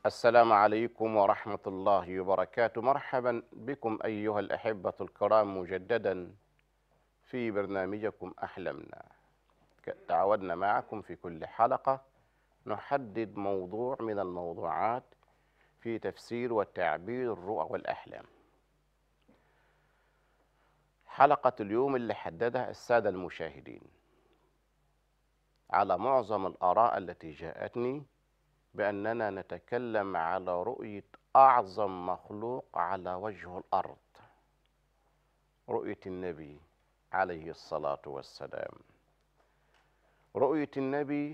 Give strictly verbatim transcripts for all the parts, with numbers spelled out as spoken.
السلام عليكم ورحمة الله وبركاته. مرحبا بكم أيها الأحبة الكرام مجددا في برنامجكم أحلمنا. ك- تعودنا معكم في كل حلقة نحدد موضوع من الموضوعات في تفسير وتعبير الرؤى والأحلام. حلقة اليوم اللي حددها السادة المشاهدين على معظم الآراء التي جاءتني بأننا نتكلم على رؤية أعظم مخلوق على وجه الأرض، رؤية النبي عليه الصلاة والسلام. رؤية النبي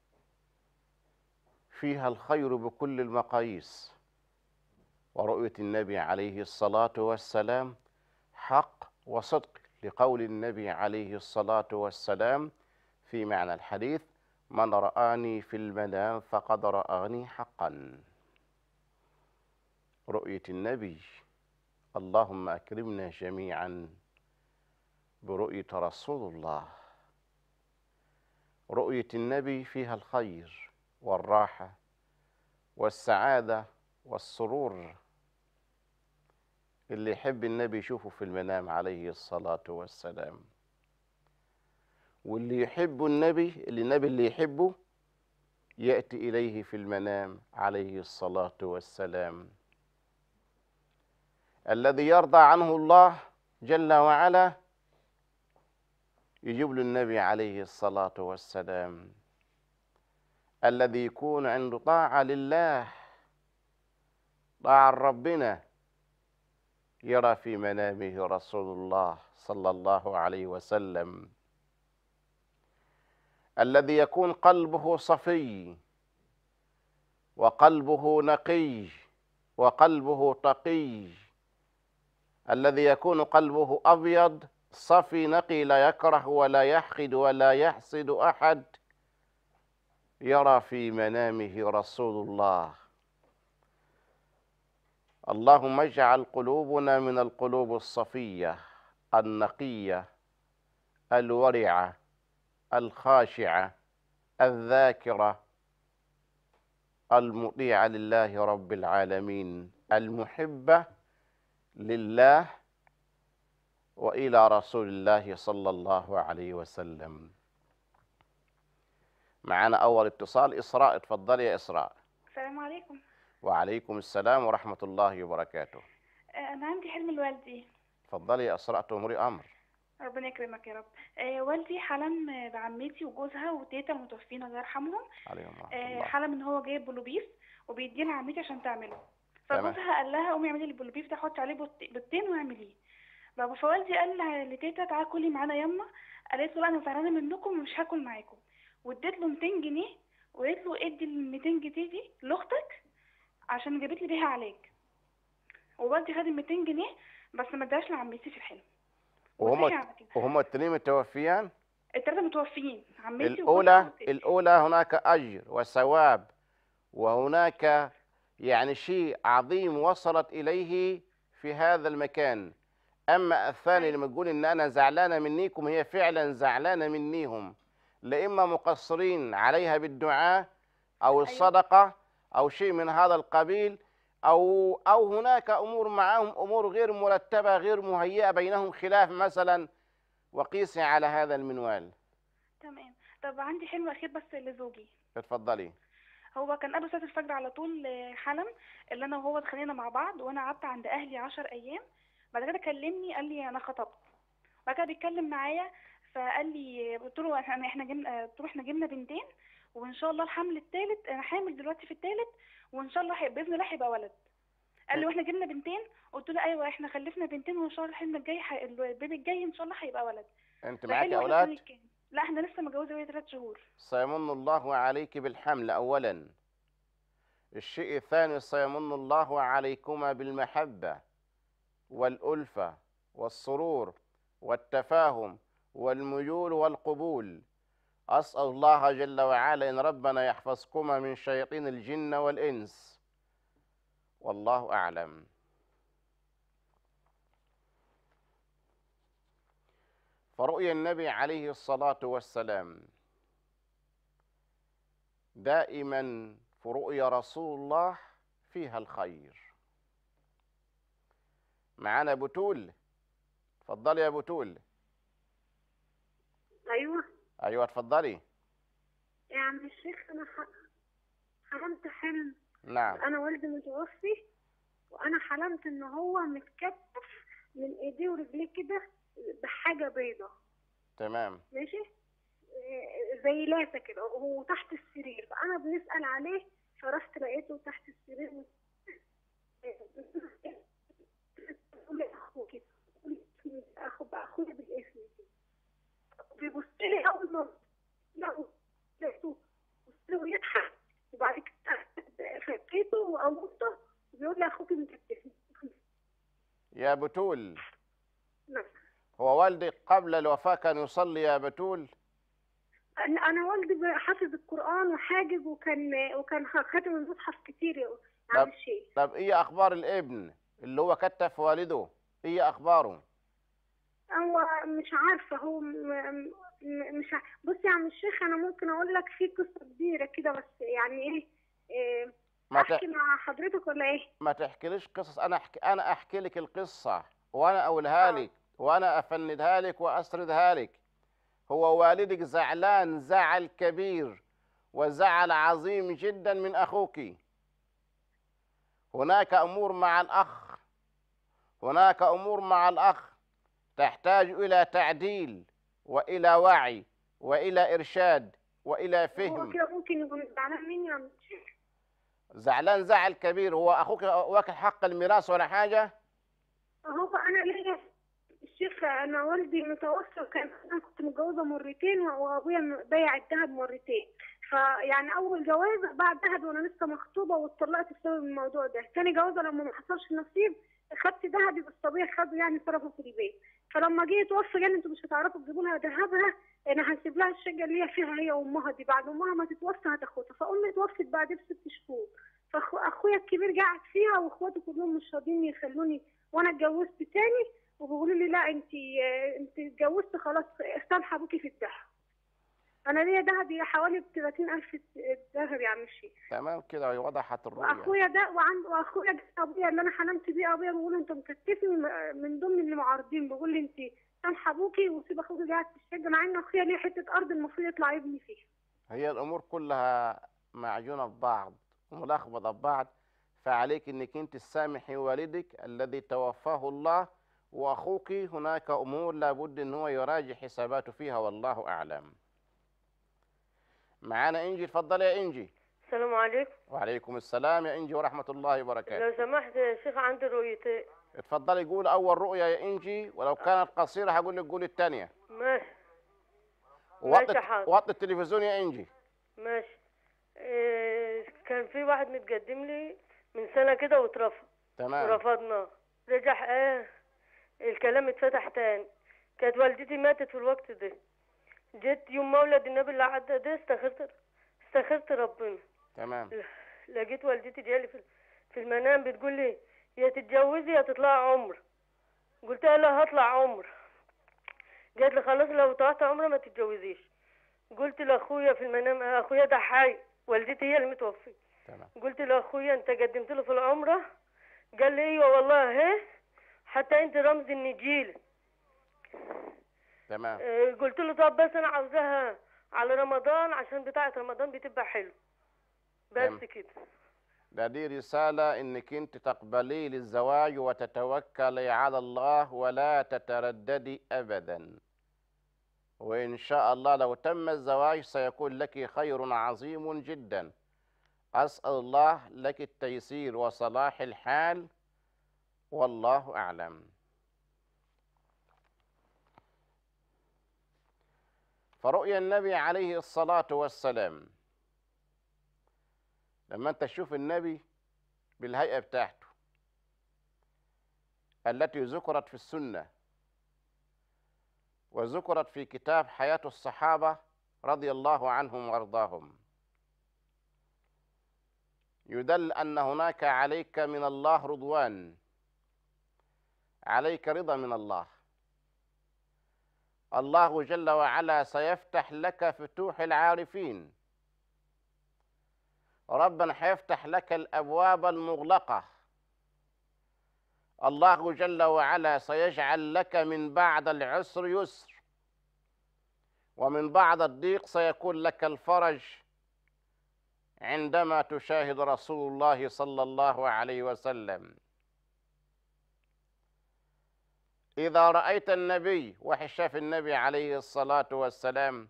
فيها الخير بكل المقاييس، ورؤية النبي عليه الصلاة والسلام حق وصدق، لقول النبي عليه الصلاة والسلام في معنى الحديث: من رآني في المنام فقد رآني حقا. رؤية النبي، اللهم أكرمنا جميعا برؤية رسول الله. رؤية النبي فيها الخير والراحة والسعادة والسرور. اللي يحب النبي يشوفه في المنام عليه الصلاة والسلام، واللي يحب النبي اللي النبي اللي يحبه يأتي إليه في المنام عليه الصلاة والسلام. الذي يرضى عنه الله جل وعلا يجيب له النبي عليه الصلاة والسلام. الذي يكون عنده طاعة لله، طاعة ربنا، يرى في منامه رسول الله صلى الله عليه وسلم. الذي يكون قلبه صفي وقلبه نقي وقلبه تقي، الذي يكون قلبه أبيض صفي نقي، لا يكره ولا يحقد ولا يحسد أحد، يرى في منامه رسول الله. اللهم اجعل قلوبنا من القلوب الصفية النقية الورعة الخاشعة الذاكرة المطيعة لله رب العالمين، المحبة لله وإلى رسول الله صلى الله عليه وسلم. معنا أول اتصال. إسراء، اتفضلي يا إسراء. السلام عليكم. وعليكم السلام ورحمة الله وبركاته. آه، أنا عندي حلم لوالدي. اتفضلي يا إسراء، تأمري أمر. ربنا يكرمك يا رب. آه، والدي حلم آه، بعمتي وجوزها وتيتا المتوفين الله يرحمهم. عليهم ورحمة آه، الله. حلم إن هو جايب بلوبيف وبيديه لعمتي عشان تعمله. تمام. فجوزها قال لها قومي اعملي البلوبيف ده، حطي عليه بط- بيضتين واعمليه. بابا فوالدي قال لها- لتيتا تعالي كلي معانا يما. قالت له لا أنا زعلانة منكم ومش هاكل معاكم. واديت له ميتين جنيه وقالت له ادي ال ميتين جنيه دي لاختك عشان جابت لي بيها علاج. ووالدي خد ال ميتين جنيه بس ما اداهاش لعمتي في الحلم وهم وصحي على كده. وهم التنين متوفيان. التلاتة متوفيين، عمتي وجوزها الأولى وتيتا. الأولى هناك أجر وثواب، وهناك يعني شيء عظيم وصلت إليه في هذا المكان. أما الثاني ايوه لما تقول إن أنا زعلانة منيكم، هي فعلا زعلانة منيهم، لإما مقصرين عليها بالدعاء أو ايوه الصدقة أو شيء من هذا القبيل، أو أو هناك أمور معهم، أمور غير مرتبة غير مهيئة، بينهم خلاف مثلا، وقيسي على هذا المنوال. تمام. طب عندي حلم اخير بس لزوجي. اتفضلي. هو كان قبل صلاة الفجر على طول آه، حلم اللي انا وهو اتخانقنا مع بعض وانا قعدت عند اهلي عشر ايام. بعد كده كلمني قال لي انا خطبت. بعد كده بيتكلم معايا فقال لي، قلت له احنا احنا جبنا، قلت له احنا جبنا بنتين وان شاء الله الحمل الثالث، انا حامل دلوقتي في الثالث وان شاء الله هي- باذن الله هيبقى ولد. قال لي واحنا جبنا بنتين. قلت له ايوه احنا خلفنا بنتين وان شاء الله الحلم الجاي ح... البيبي الجاي ان شاء الله هيبقى ولد. أنت رايح معك لي واحنا أولاد؟ سنه كام؟ لا احنا لسه متجوزه بقالي ثلاث شهور. سيمن الله عليك بالحمل أولا. الشيء الثاني، سيمن الله عليكما بالمحبة والألفة والسرور والتفاهم والميول والقبول. أسأل الله جل وعلا إن ربنا يحفظكما من شياطين الجن والإنس، والله أعلم. فرؤيا النبي عليه الصلاة والسلام دائما ورؤيا رسول الله فيها الخير. معانا بتول، اتفضلي يا بتول. ايوه ايوه اتفضلي. يا عم الشيخ، انا ح- حلمت حلم. نعم. انا والدي متوفي، وانا حلمت ان هو متكتف من ايديه ورجليه كده بحاجه بيضه. تمام. ماشي. إيه، زي لاسه كده، وهو تحت السرير، فانا بنسال عليه، فرحت لقيته تحت السرير. بيقول لي اخوه كده، بيقول لي اخو اخويا بالاسم كده. بيبص لي اول ما لا لقيته بص له ويضحك، وبعد كده فكيته وقومته وبيقول لي اخوك مكتفني. يا بتول، نعم. هو والدك قبل الوفاة كان يصلي يا بتول؟ انا أنا والدي حافظ القران وحاجب، وكان وكان خاتم المصحف كتير يا عم طب الشيخ. طب ايه اخبار الابن اللي هو كتف والده؟ ايه اخباره؟ هو مش عارفه، هو م... م... مش ع... بص يا عم الشيخ، انا ممكن اقول لك في قصه كبيره كده، بس يعني ايه, إيه... ما ت... احكي مع حضرتك ولا ايه؟ ما تحكيليش قصص، انا احكي انا احكي لك القصة وانا اقولها اه لك وانا افندها لك واسردها لك. هو والدك زعلان زعل كبير وزعل عظيم جدا من اخوك. هناك امور مع الاخ هناك امور مع الاخ تحتاج الى تعديل والى وعي والى ارشاد والى هو فهم. كده ممكن يكون زعلان مني يا عم الشيخ. زعلان زعل كبير. هو اخوك واكل حق الميراث ولا حاجه؟ هو انا ليا الشيخ، انا والدي متوفى، وكان انا كنت متجوزه مرتين، وابويا بايع الذهب مرتين. فيعني اول جوازه باع ذهب وانا لسه مخطوبه، واتطلقت بسبب الموضوع ده. تاني جوازه لما ما حصلش نصيب، خدت ذهبي، بس ابويا خده يعني صرفه في البيت. فلما جه يتوفى قال لي انتوا مش هتعرفوا تجيبوا لها ذهبها، انا هسيب لها الشقه اللي هي فيها هي وامها دي، بعد امها ما تتوفى هتاخدها. فامي توفت بعد بست شهور، فاخويا الكبير قاعد فيها، واخواته كلهم مش راضيين يخلوني، وانا اتجوزت تاني، وبيقولوا لي لا انت انت اتجوزت خلاص، سامحه ابوكي في الذهب. انا ليا ذهب حوالي ثلاثين ألف ذهب يا عم الشيخ. تمام كده وضحت الرؤيه. واخويا ده وعند واخويا ده ابويا اللي انا حلمت بيه، ابويا بيقول انت مكتفني، من ضمن اللي معارضين بيقول لي انت سامحه ابوكي وسيب اخوكي قاعد في الشقه، مع ان اخويا ليه حته ارض المفروض يطلع يبني فيها. هي الامور كلها معجونه ببعض وملخبطه ببعض، فعليك انك انت تسامحي والدك الذي توفاه الله، واخوك هناك امور لابد ان هو يراجع حساباته فيها والله اعلم. معانا انجي، اتفضلي يا انجي. السلام عليكم. وعليكم السلام يا انجي ورحمه الله وبركاته. لو سمحت يا شيخ، عندي رؤيتين. اتفضلي قول اول رؤيا يا انجي، ولو كانت قصيره هقول لك قول الثانيه. ماشي. وطي ماشي حاضر. وطي التلفزيون يا انجي. ماشي. إيه، كان في واحد متقدم لي من سنة كده واترفض. تمام. ورفضناه. رجع ايه، الكلام اتفتح تاني. كانت والدتي ماتت في الوقت ده. جيت يوم مولد النبي اللي عدى ده، استخرت استخرت ربنا. تمام. لقيت والدتي جالي في في المنام بتقول لي يا تتجوزي يا تطلعي عمر. قلت لها لا، هطلع عمر. قالت لي خلاص لو طلعت عمره ما تتجوزيش. قلت لاخويا في المنام، اخويا ده حي، والدتي هي اللي متوفيه. تمام. قلت لاخويا انت قدمت له في العمره؟ قال لي ايوه والله، اهي حتى انت رمز النجيل. تمام. اه قلت له طب بس انا عاوزاها على رمضان، عشان بتاعه رمضان بتبقى حلو بس تمام. كده. ده دي رسالة انك انت تقبلي للزواج وتتوكلي على الله ولا تترددي ابدا، وان شاء الله لو تم الزواج سيكون لك خير عظيم جدا. اسأل الله لك التيسير وصلاح الحال والله اعلم. فرؤيا النبي عليه الصلاة والسلام، لما انت تشوف النبي بالهيئة بتاعته التي ذكرت في السنة وذكرت في كتاب حياة الصحابة رضي الله عنهم وارضاهم، يدل أن هناك عليك من الله رضوان، عليك رضا من الله. الله جل وعلا سيفتح لك فتوح العارفين، ربنا هيفتح لك الأبواب المغلقة. الله جل وعلا سيجعل لك من بعد العسر يسر، ومن بعد الضيق سيكون لك الفرج عندما تشاهد رسول الله صلى الله عليه وسلم. إذا رأيت النبي، واحد شاف النبي عليه الصلاة والسلام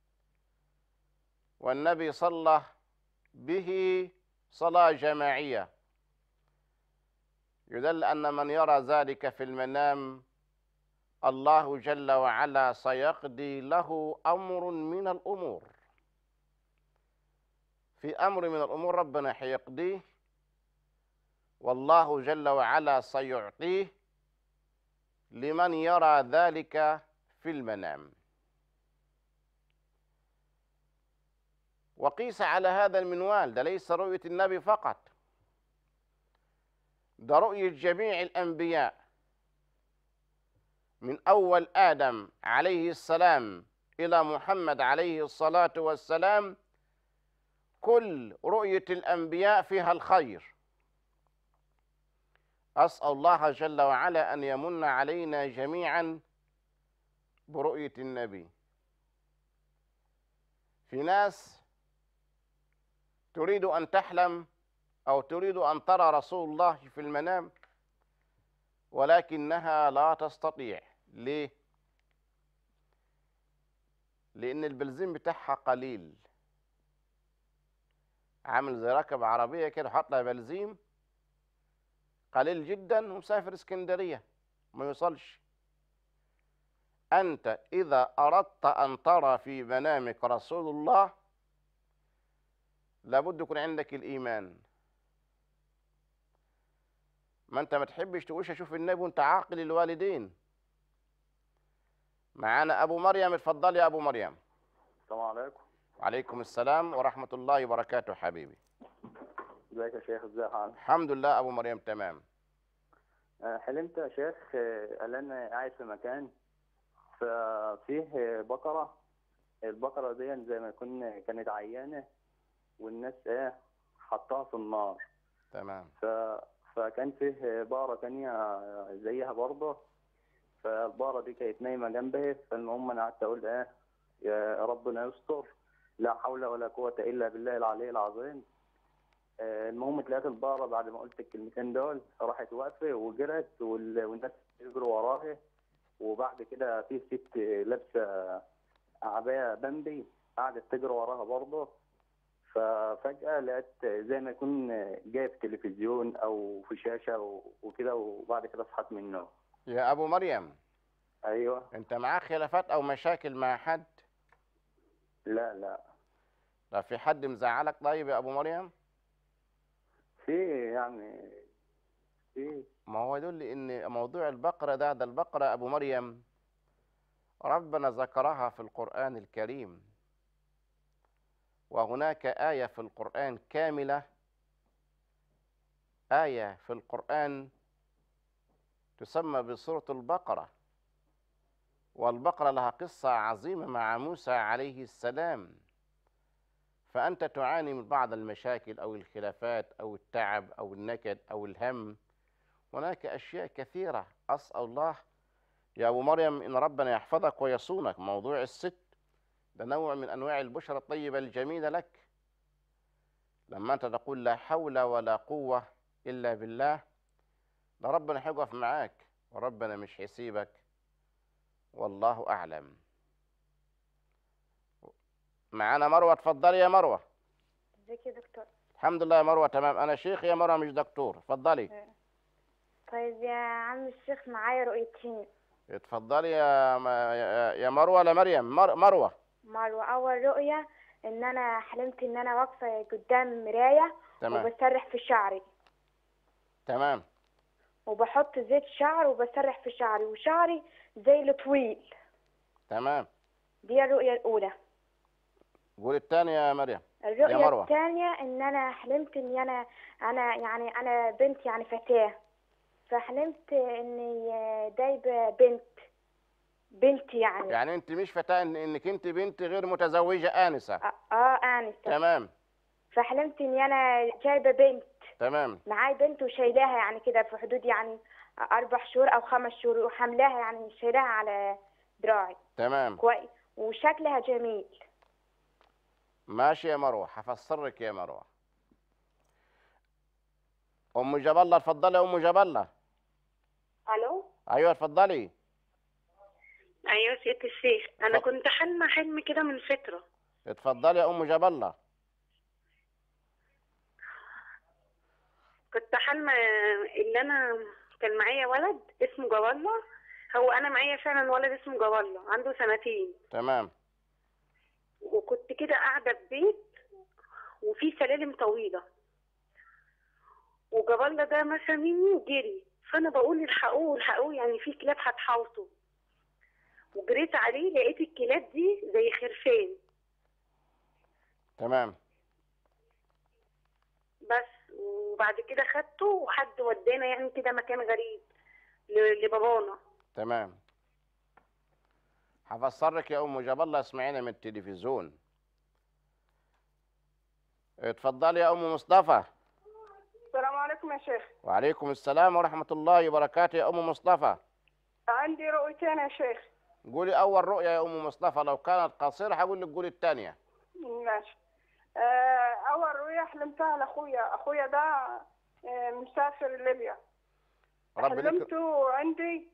والنبي صلى به صلاة جماعية، يدل أن من يرى ذلك في المنام الله جل وعلا سيقضي له أمر من الأمور. في أمر من الأمور ربنا حيقضيه، والله جل وعلا سيعطيه لمن يرى ذلك في المنام. وقيس على هذا المنوال، ده ليس رؤية النبي فقط، ده رؤية جميع الأنبياء من أول آدم عليه السلام إلى محمد عليه الصلاة والسلام. كل رؤية الأنبياء فيها الخير. أسأل الله جل وعلا أن يمن علينا جميعا برؤية النبي. في ناس تريد أن تحلم أو تريد أن ترى رسول الله في المنام ولكنها لا تستطيع. ليه؟ لأن البنزين بتاعها قليل، عامل زي راكب عربية كده حط لها بنزين قليل جدا ومسافر اسكندرية ما يوصلش. أنت إذا أردت أن ترى في منامك رسول الله لابد يكون عندك الإيمان. ما أنت ما تحبش تقولش أشوف النبي وأنت عاقل الوالدين. معانا أبو مريم، اتفضل يا أبو مريم. السلام عليكم. وعليكم السلام ورحمة الله وبركاته حبيبي. ازيك يا شيخ؟ ازي حالك؟ الحمد لله أبو مريم تمام. حلمت يا شيخ قال انا قاعد في مكان ففيه بقرة. البقرة دي زي ما يكون كانت عيانة والناس ايه حطها في النار. تمام. ف... فكان فيه بقرة تانية زيها برضه، فالبقرة دي كانت نايمة جنبها. فالمهم انا قعدت اقول ايه يا ربنا يستر، لا حول ولا قوة الا بالله العلي العظيم. المهم تلاقيت البقرة بعد ما قلت الكلمتين دول راحت واقفة وجرت والناس يجروا وراها. وبعد كده في ست لابسة عباية بامبي قعدت تجري وراها برضه. ففجأة لقيت زي ما يكون جاي في تلفزيون أو في شاشة وكده، وبعد كده صحت من النوم. يا أبو مريم. أيوه. أنت معاك خلافات أو مشاكل مع حد؟ لا لا. لا في حد مزعلك طيب يا أبو مريم؟ في يعني في. ما هو يدل ان موضوع البقرة ده ده البقرة أبو مريم ربنا ذكرها في القرآن الكريم، وهناك آية في القرآن كاملة، آية في القرآن تسمى بسورة البقرة، والبقرة لها قصة عظيمة مع موسى عليه السلام. فأنت تعاني من بعض المشاكل أو الخلافات أو التعب أو النكد أو الهم، هناك أشياء كثيرة. أسأل الله يا أبو مريم إن ربنا يحفظك ويصونك. موضوع الست ده نوع من أنواع البشرى الطيبة الجميلة لك. لما أنت تقول لا حول ولا قوة إلا بالله، ده ربنا هيقف معاك وربنا مش هيسيبك، والله أعلم. معانا مروة، اتفضلي يا مروة. ازيك يا دكتور؟ الحمد لله يا مروة تمام. أنا شيخ يا مروة مش دكتور، اتفضلي. طيب يا عم الشيخ معايا رؤيتين. اتفضلي يا يا يا مروة ولا مريم؟ مر... مروة. مروة. أول رؤية إن أنا حلمت إن أنا واقفة قدام مراية تمام. وبسرح في شعري. تمام. وبحط زيت شعر وبسرح في شعري وشعري زي الطويل. تمام. دي الرؤية الأولى. قول الثانية يا مريم. الرؤية الثانية إن أنا حلمت إن أنا أنا يعني أنا بنت يعني فتاة، فحلمت إني جايبة بنت بنت يعني يعني أنت مش فتاة، إن إنك أنت بنت غير متزوجة آنسة. آه, آه آنسة. تمام. فحلمت إني أنا جايبة بنت، تمام معاي بنت وشايلاها يعني كده في حدود يعني أربع شهور أو خمس شهور، وحملاها يعني شايلاها على دراعي تمام. كويس، وشكلها جميل. ماشي يا مروه، هفسر لك يا مروه. ام جبله، اتفضلي يا ام جبله. الو. ايوه اتفضلي. ايوه سيادة الشيخ، انا اتفضل. كنت حلمة حلم كده من فترة. اتفضلي يا ام جبله. كنت حلمة اللي انا كان معايا ولد اسمه جواله. هو انا معايا فعلا ولد اسمه جواله عنده سنتين. تمام وكنت كده قاعدة في بيت وفي سلالم طويلة، وجواله ده مشى مني وجري، فانا بقول الحقوه الحقوه يعني في كلاب هتحاوطه. وجريت عليه لقيت الكلاب دي زي خرفان تمام. بس. وبعد كده خدته وحد ودانا يعني كده مكان غريب ل- لبابانا. تمام. هفسر لك يا ام جبله، اسمعينا من التلفزيون. اتفضلي يا ام مصطفى. السلام عليكم يا شيخ. وعليكم السلام ورحمه الله وبركاته يا ام مصطفى. عندي رؤيتين يا شيخ. قولي اول رؤيه يا ام مصطفى، لو كانت قصيره هقول لك قولي الثانيه. ماشي. آه، أول رؤية حلمتها لأخويا، أخويا ده آه، مسافر ليبيا. ربي لك. حلمته عندي.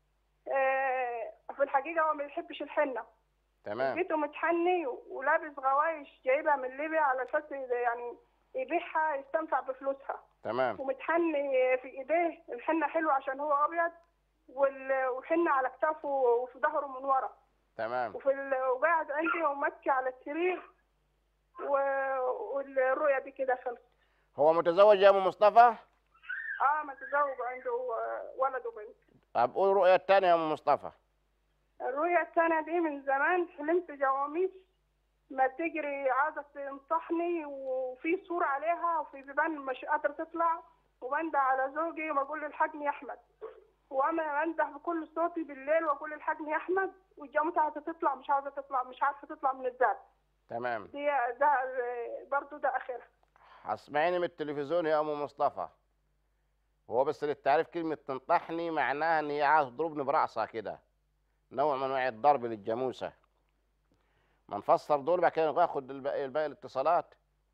آه، في الحقيقة هو ما بيحبش الحنة. تمام لقيته متحني ولابس غوايش جايبها من ليبيا على أساس يعني يبيعها يستنفع بفلوسها. تمام ومتحني في إيديه الحنة حلوة عشان هو أبيض، وال- والحنة على كتافه وفي ظهره من ورا. تمام. وفي ال... وقاعد عندي ومكي على السرير و... والرؤية دي كده خلصت. هو متزوج يا ام مصطفى؟ اه متزوج وعنده ولد وبنت. طب قول الرؤيه الثانيه يا ام مصطفى. الرؤية الثانية دي من زمان حلمت جواميس ما تجري عايزة تنصحني، وفي صورة عليها وفي بيبان مش قادرة تطلع، وبنده على زوجي وبقول له الحقني يا أحمد، وأنا بنده بكل صوتي بالليل وأقول الحقني يا أحمد، والجاموسة عايزة تطلع مش عايزة تطلع، مش عارفة تطلع من الباب. تمام. دي ده برضه ده آخرها. اسمعيني من التلفزيون يا ام مصطفى. هو بس للتعريف، كلمه تنطحني معناها ان هي عايز تضربني براسها كده، نوع من انواع الضرب للجاموسه. ما نفسر دول بعد كده ناخد الباقي الباقي الاتصالات.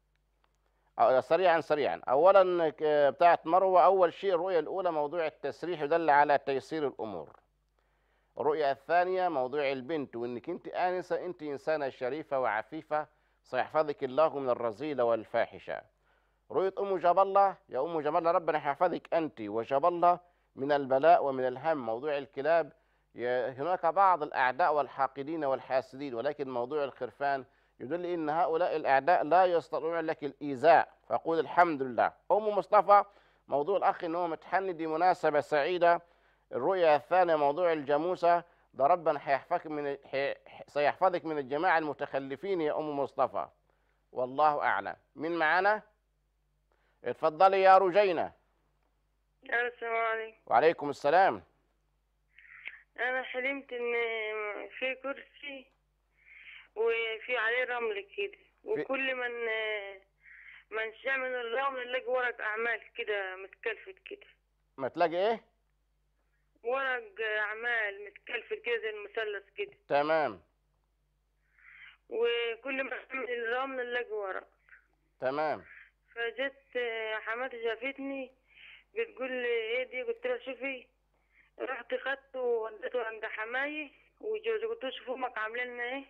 أو- سريعا سريعا. اولا ك- بتاعت مروه، اول شيء الرؤيه الاولى موضوع التسريح يدل على تيسير الامور. الرؤيه الثانيه موضوع البنت، وانك انت انسه، انت انسانه شريفه وعفيفه، سيحفظك الله من الرذيله والفاحشه. رؤيه ام جبله، يا ام جبله ربنا يحفظك انت وجبله من البلاء ومن الهم. موضوع الكلاب، ي- هناك بعض الاعداء والحاقدين والحاسدين، ولكن موضوع الخرفان يدل ان هؤلاء الاعداء لا يستطيعون لك الايذاء، فقول الحمد لله. ام مصطفى، موضوع الاخ ان هو متحني، دي مناسبه سعيده. الرؤيا الثانيه موضوع الجاموسه، ده ربنا هيحفظك من حي- سيحفظك من الجماعه المتخلفين يا ام مصطفى، والله اعلم. مين معانا؟ اتفضلي يا رجينة. السلام عليكم. وعليكم السلام. انا حلمت ان في كرسي وفي عليه رمل كده، وكل من من شاء من الرمل نلاقي ورق اعمال كده متكلفت كده. ما تلاقي ايه؟ ورق اعمال متكلفت كده زي المثلث كده. تمام وكل ما اعمل الرمل نلاقي ورق. تمام. فجت حماتي شافتني بتقول لي ايه دي، قلت لها شوفي. رحت خدته ووديته عند حماي وجوزي، قلت له شوف امك عاملين لنا ايه.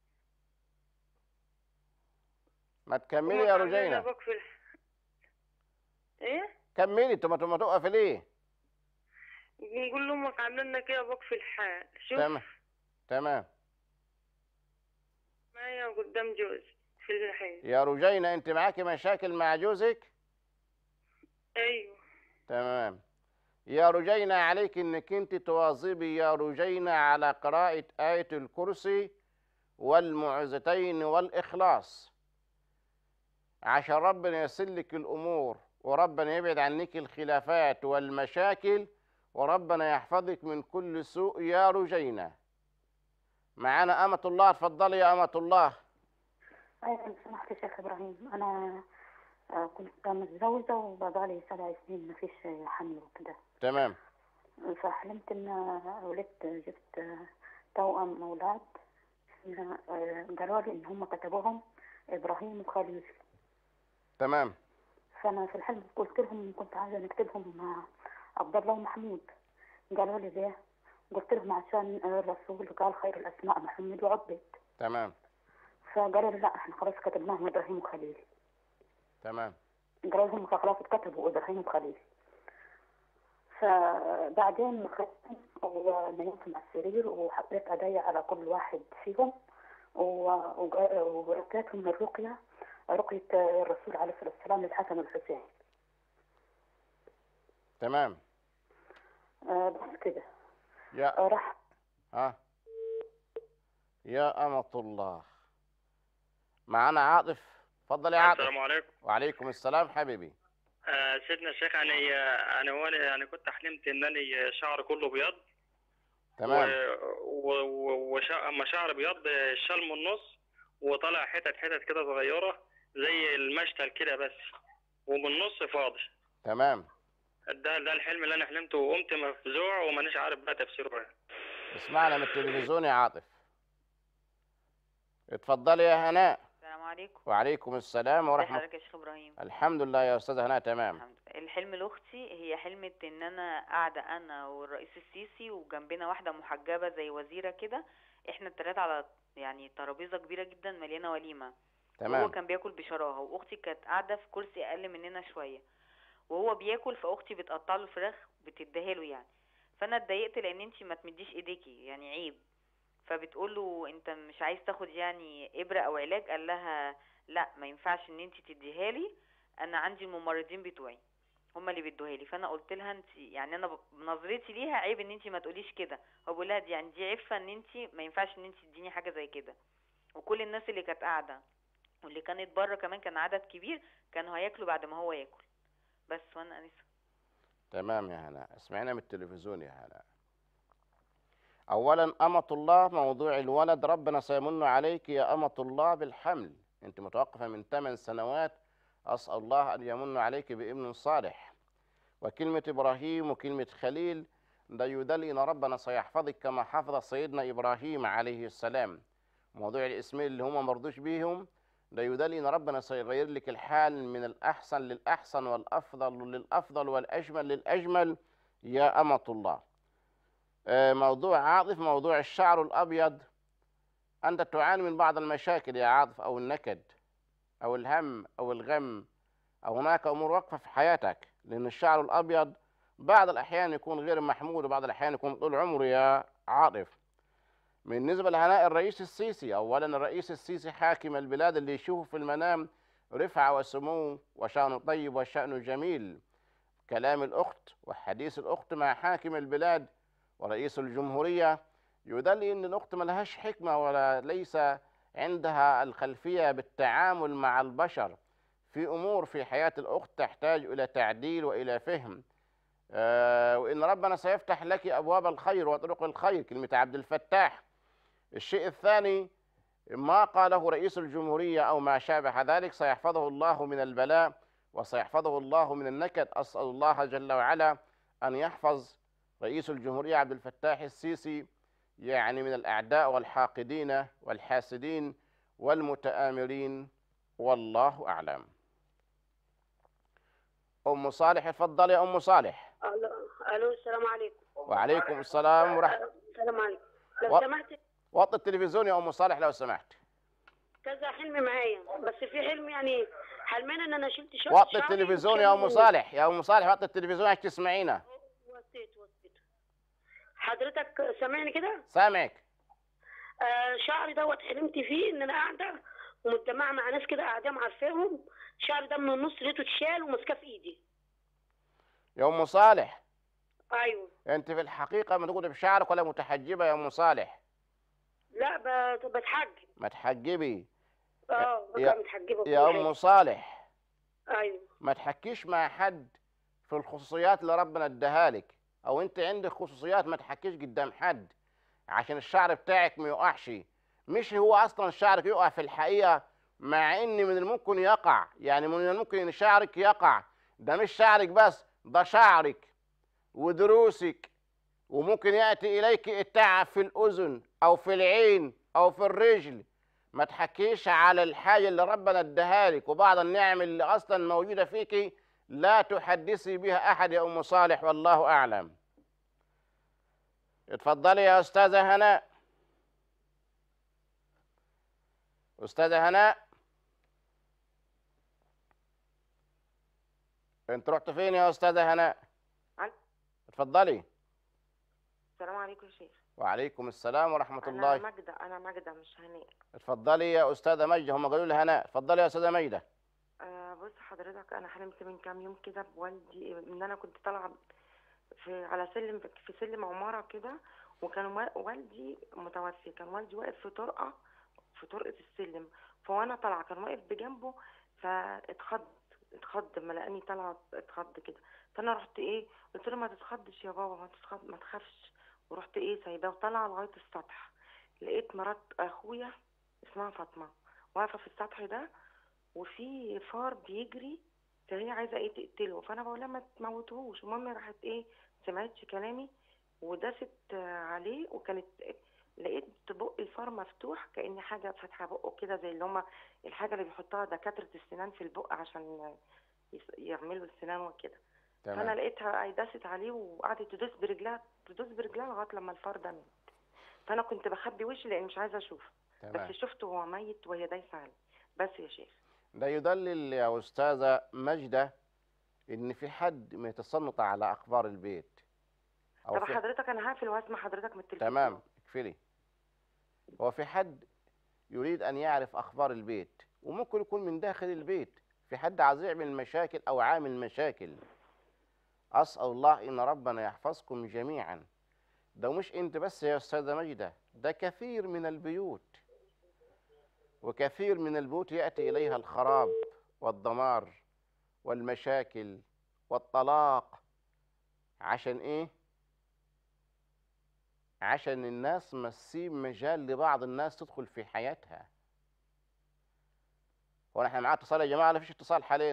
ما تكملي امك يا عاملين لنا رجينة. بوك في الح... ايه كملي، انت ما ما تقفي ليه؟ نقول له امك عاملين لنا كده بوك في الحال. شوف تمام تمام. معايا قدام جوزي في الحين. يا رجينة، انت معاكي مشاكل مع جوزك؟ ايوه تمام. يا رجينة، عليك انك انت تواظبي يا رجينة على قراءة آية الكرسي والمعوذتين والإخلاص، عشان ربنا يسلك الأمور، وربنا يبعد عنك الخلافات والمشاكل، وربنا يحفظك من كل سوء يا رجينة. معانا أمة الله، اتفضلي يا أمة الله. أيوة لو سمحت يا شيخ إبراهيم، أنا آه، كنت متزوجة وبقالي سبع سنين مفيش حمل وكده. تمام. فحلمت إن ولدت، جبت توأم أولاد. آه، قالوا لي إن هم كتبوهم إبراهيم وخليل. تمام. فأنا في الحلم قلت لهم كنت عايزة نكتبهم مع عبد الله ومحمود. قالوا لي ليه؟ قلت لهم عشان الرسول قال خير الأسماء محمد وعبد. تمام. فقالوا لي لا احنا خلاص كتبناهم إبراهيم وخليل. تمام. قالوا لهم خلاص اتكتبوا إبراهيم وخليل. فبعدين ونمت على السرير وحطيت ايديا على كل واحد فيهم ورقيتهم الرقية رقية الرسول عليه الصلاة والسلام للحسن والحسين. تمام. آه بس كده. يا راح ها يا أمة الله، معانا عاطف. اتفضل يا عاطف. السلام عليكم. وعليكم السلام حبيبي. آه سيدنا الشيخ، انا انا وانا يعني كنت حلمت ان انا شعري كله بيض. تمام. وما شعر بيض شال من النص وطلع حتت حتت كده صغيره زي المشتل كده بس، ومن النص فاضي. تمام. ده ده الحلم اللي انا حلمته، وقمت مفزوع ومانيش عارف بقى تفسيره. اسمعنا من التلفزيون يا عاطف. اتفضلي يا هناء. السلام عليكم. وعليكم السلام ورحمة الله. حضرتك يا شيخ ابراهيم؟ الحمد لله يا استاذه هناء. تمام. الحمد لله. الحلم لاختي، هي حلمت ان انا قاعده انا والرئيس السيسي وجنبنا واحده محجبه زي وزيره كده، احنا الثلاثه على يعني ترابيزه كبيره جدا مليانه وليمه. تمام. هو كان بياكل بشراهه واختي كانت قاعده في كرسي اقل مننا شويه، وهو بياكل فاختي بتقطع له الفراخ بتديها له يعني. فانا اتضايقت لان انت ما تمديش ايديكي يعني عيب. فبتقول له انت مش عايز تاخد يعني ابره او علاج؟ قال لها لا ما ينفعش ان انت تديها لي، انا عندي الممرضين بتوعي هما اللي بيدوها لي. فانا قلت لها انت يعني انا بنظرتي ليها عيب ان انت ما تقوليش كده. هو بيقول لها دي يعني دي عفه ان انت ما ينفعش ان انت تديني حاجه زي كده. وكل الناس اللي كانت قاعده واللي كانت بره كمان كان عدد كبير كانوا هياكلوا بعد ما هو ياكل بس. وانا انسه. تمام يا هناء. اسمعينا من التلفزيون يا هناء. اولا أمة الله، موضوع الولد ربنا سيمن عليك يا أمة الله بالحمل. انت متوقفه من ثمان سنوات، اسال الله ان يمن عليك بابن صالح. وكلمه ابراهيم وكلمه خليل ده يدل ان ربنا سيحفظك كما حفظ سيدنا ابراهيم عليه السلام. موضوع الاسمين اللي هم مرضوش بيهم ده يدل ان ربنا سيغير لك الحال من الاحسن للاحسن والافضل للافضل والاجمل للاجمل يا أمة الله. موضوع عاطف، موضوع الشعر الأبيض، أنت تعاني من بعض المشاكل يا عاطف، أو النكد أو الهم أو الغم، أو هناك أمور واقفة في حياتك، لأن الشعر الأبيض بعض الأحيان يكون غير محمود وبعض الأحيان يكون طول عمره يا عاطف. بالنسبة لهناء الرئيس السيسي، أولا الرئيس السيسي حاكم البلاد اللي يشوفه في المنام رفعة وسمو وشأنه طيب وشأنه جميل. كلام الأخت وحديث الأخت مع حاكم البلاد ورئيس الجمهورية يدل ان الاخت ملهاش حكمه ولا ليس عندها الخلفيه بالتعامل مع البشر. في امور في حياه الاخت تحتاج الى تعديل والى فهم. آه وان ربنا سيفتح لك ابواب الخير وطرق الخير، كلمه عبد الفتاح. الشيء الثاني ما قاله رئيس الجمهوريه او ما شابه ذلك سيحفظه الله من البلاء وسيحفظه الله من النكد. اسال الله جل وعلا ان يحفظ رئيس الجمهورية عبد الفتاح السيسي يعني من الأعداء والحاقدين والحاسدين والمتآمرين، والله أعلم. أم صالح، اتفضلي يا أم صالح. الو الو السلام عليكم. وعليكم السلام ورحمة. السلام عليكم. لو و... سمحت وطي التلفزيون يا أم صالح لو سمحت. كذا حلم معايا، بس في حلم يعني حلمين ان انا شلت شعري. وطي التلفزيون يا أم صالح، يا أم صالح وطي التلفزيون عشان تسمعينا. وطيت وطيت. حضرتك سامعني كده؟ سامعك. آه شعري دوت حلمت فيه ان انا قاعده ومجتمعه مع ناس كده قاعدين عارفاهم، شعري ده من النص لقيته اتشال وماسكاه في ايدي. يا أم صالح. ايوه. أنت في الحقيقة مدغوطة بشعرك ولا متحجبة يا أم صالح؟ لا بتحجب. ما تحجبي. اه ببقى متحجبه. يا أم صالح. ايوه. ما تحكيش مع حد في الخصوصيات اللي ربنا اداها لك، او انت عندك خصوصيات ما تحكيش قدام حد عشان الشعر بتاعك ما يقعش. مش هو اصلا شعرك يقع في الحقيقه مع ان من الممكن يقع، يعني من الممكن ان شعرك يقع. ده مش شعرك بس، ده شعرك ودروسك، وممكن ياتي اليك التعب في الاذن او في العين او في الرجل. ما تحكيش على الحاجه اللي ربنا اداها لك، وبعض النعم اللي اصلا موجوده فيكي لا تحدثي بها احد يا ام صالح، والله اعلم. اتفضلي يا استاذه هناء. استاذه هناء، انت رحت فين يا استاذه هناء؟ اتفضلي. السلام عليكم يا شيخ. وعليكم السلام ورحمه الله. انا ماجده، انا ماجده مش هناء. اتفضلي يا استاذه ماجده، هم قالوا لي هناء. اتفضلي يا استاذه ماجده. آه بص حضرتك، انا حلمت من كام يوم كده بوالدي ان انا كنت طالعه في على سلم في سلم عماره كده، وكان والدي متوفي. كان والدي واقف في طرقه في طرقه السلم، فوانا طالعه كان واقف بجنبه، فاتخض اتخض لما لقاني طالعه اتخض كده. فانا رحت ايه قلت له ما تتخضش يا بابا، ما تتخض ما تخافش. ورحت ايه سايباه وطالعه لغايه السطح. لقيت مرات اخويا اسمها فاطمه واقفه في السطح ده، وفي فار بيجري، فهي عايزه ايه تقتله، فانا بقول لها ما تموتهوش. المهم راحت ايه سمعتش كلامي ودست عليه، وكانت لقيت بق الفار مفتوح كأن حاجه فاتحه بقه كده، زي اللي هما الحاجه اللي بيحطها دكاتره السنان في البق عشان يعملوا السنان وكده. فانا لقيتها دست عليه وقعدت تدوس برجلها تدوس برجلها لغايه لما الفار ده مات. فانا كنت بخبي وشي لان مش عايزه اشوفه، بس شفته وهو ميت وهي دايسه عليه. بس يا شيخ، ده يدلل يا استاذه ماجده ان في حد متسلط على اخبار البيت. أو طب حضرتك انا هقفل واسمع حضرتك من التلفزيون. تمام، اقفلي. هو في حد يريد ان يعرف اخبار البيت، وممكن يكون من داخل البيت في حد عايز يعمل مشاكل او عامل مشاكل. اسال الله ان ربنا يحفظكم جميعا. ده مش انت بس يا استاذه ماجده، ده كثير من البيوت، وكثير من البيوت ياتي اليها الخراب والدمار والمشاكل والطلاق. عشان ايه؟ عشان الناس ما تسيب مجال لبعض الناس تدخل في حياتها. هو احنا معاه اتصال يا جماعه ولا فيش اتصال حاليا؟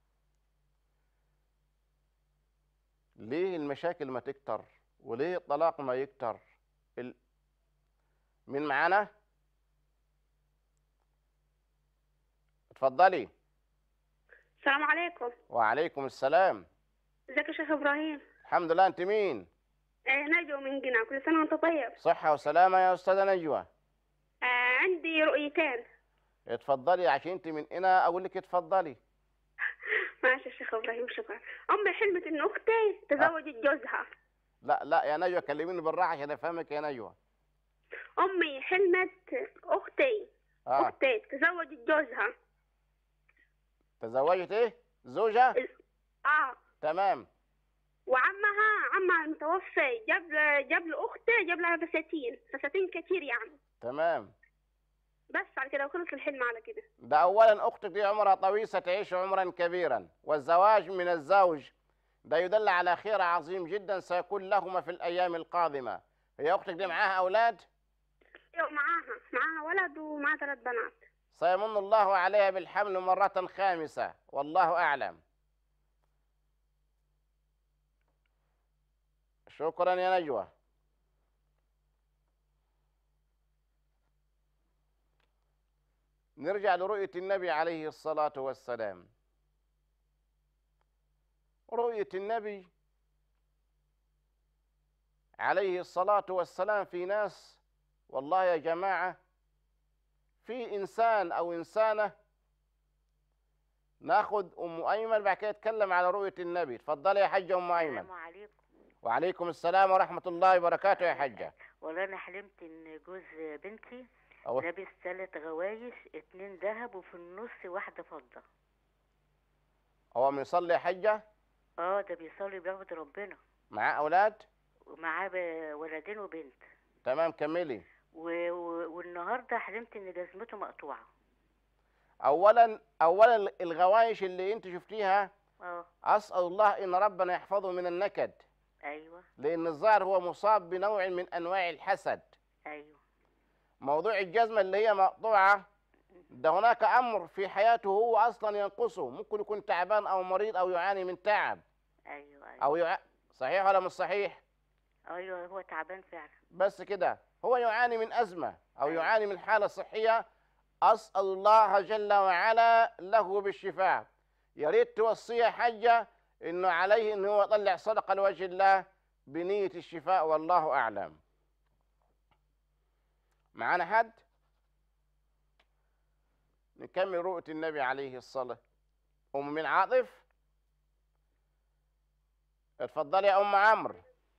ليه المشاكل ما تكتر؟ وليه الطلاق ما يكتر؟ ال... مين معانا؟ اتفضلي. السلام عليكم. وعليكم السلام. ازيك يا شيخ ابراهيم؟ الحمد لله. انت مين؟ آه نجوى من جنة. كل سنة وانت طيب. صحة وسلامة يا أستاذة نجوى. آه عندي رؤيتين. اتفضلي، عشان انت من هنا اقول لك اتفضلي. ماشي يا شيخ ابراهيم، شكرا. امي حلمت ان اختي تزوجت جوزها. لا لا يا نجوى، كلميني بالراحة عشان افهمك يا نجوى. امي حلمت اختي آه. اختي تزوجت جوزها. تزوجت ايه؟ زوجها؟ اه تمام. وعمها عمها المتوفي جاب جاب لاختي جاب لها فساتين فساتين كتير يعني. تمام. بس على كده وخلص الحلم على كده. ده اولا اختك دي عمرها طويل، ستعيش عمرا كبيرا، والزواج من الزوج ده يدل على خير عظيم جدا سيكون لهما في الايام القادمه. هي اختك دي معاها اولاد؟ ايوه معاها معاها ولد ومعاها ثلاث بنات. سيمن الله عليها بالحمل مره خامسه، والله اعلم. شكرا يا نجوى. نرجع لرؤية النبي عليه الصلاة والسلام. رؤية النبي عليه الصلاة والسلام في ناس، والله يا جماعة، في إنسان أو إنسانة. ناخد أم أيمن بعد كده نتكلم على رؤية النبي. اتفضلي يا حجة أم أيمن. السلام عليكم. وعليكم السلام ورحمة الله وبركاته يا حجة. والله أنا حلمت إن جوز بنتي أوه. لابس ثلاث غوايش، اتنين ذهب وفي النص واحدة فضة. هو بيصلي يا حجة؟ اه ده بيصلي بيعبد ربنا. معاه أولاد؟ ومعاه ولدين وبنت. تمام، كملي. و... و... والنهارده حلمت إن جزمته مقطوعة. اولا اولا الغوايش اللي انت شفتيها، اه اسال الله ان ربنا يحفظه من النكد. ايوه. لان الظاهر هو مصاب بنوع من انواع الحسد. ايوه. موضوع الجزمه اللي هي مقطوعه ده هناك امر في حياته هو اصلا ينقصه، ممكن يكون تعبان او مريض او يعاني من تعب. ايوه ايوه او يع... صحيح ولا مش صحيح؟ ايوه هو تعبان فعلا. بس كده هو يعاني من ازمه او يعاني من حاله صحيه، اسال الله جل وعلا له بالشفاء. يا ريت توصيه حاجه انه عليه انه هو يطلع صدقه لوجه الله بنيه الشفاء، والله اعلم. معانا حد؟ نكمل رؤية النبي عليه الصلاة. أم من عاطف، اتفضلي يا أم عمرو.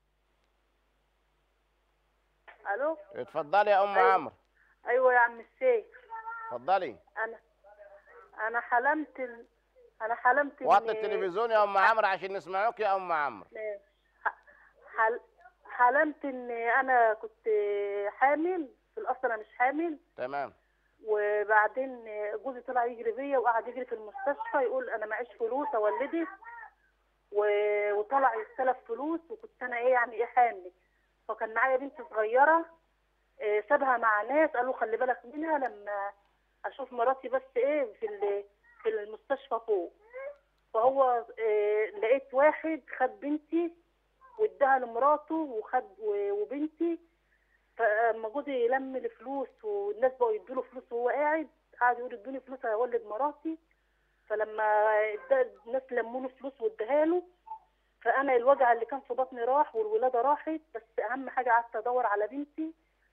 الو. اتفضلي يا أم أيوة. عمرو. ايوه يا عم الشيخ. اتفضلي. انا انا حلمت ال... انا حلمت وطي التلفزيون يا أم عمرو عشان نسمعوك يا أم عمرو. حل... حلمت ان انا كنت حامل، في الاصل انا مش حامل. تمام. وبعدين جوزي طلع يجري بيا وقعد يجري في المستشفى يقول انا معيش فلوس اولدك، و... وطلع يستلف فلوس، وكنت انا ايه يعني ايه حامل. فكان معايا بنت صغيره، إيه سابها مع ناس قالوا خلي بالك منها لما اشوف مراتي بس ايه في ال... في المستشفى فوق. فهو إيه لقيت واحد خد بنتي واداها لمراته وخد وبنتي. فلما جوزي لم الفلوس والناس بقوا يدوا له فلوس وهو قاعد قاعد يقول ادوني فلوس هولد مراتي. فلما الناس لموا له فلوس واداها له، فانا الوجع اللي كان في بطني راح والولاده راحت، بس اهم حاجه قعدت ادور على بنتي.